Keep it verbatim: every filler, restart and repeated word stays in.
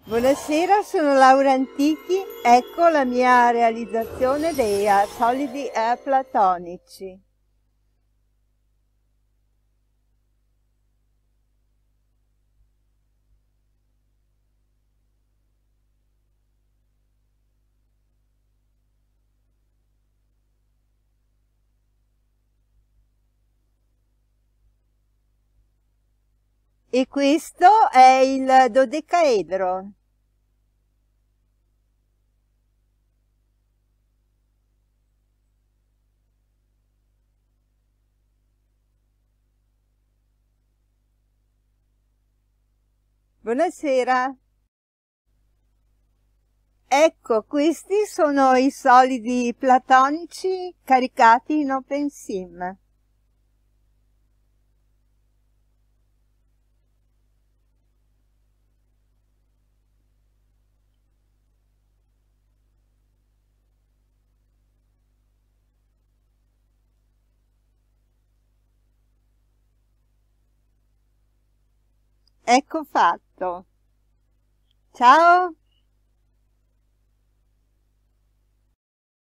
Buonasera, sono Laura Antichi, ecco la mia realizzazione dei uh, solidi uh, platonici. E questo è il dodecaedro. Buonasera. Ecco, questi sono i solidi platonici caricati in OpenSim. Ecco fatto. Ciao!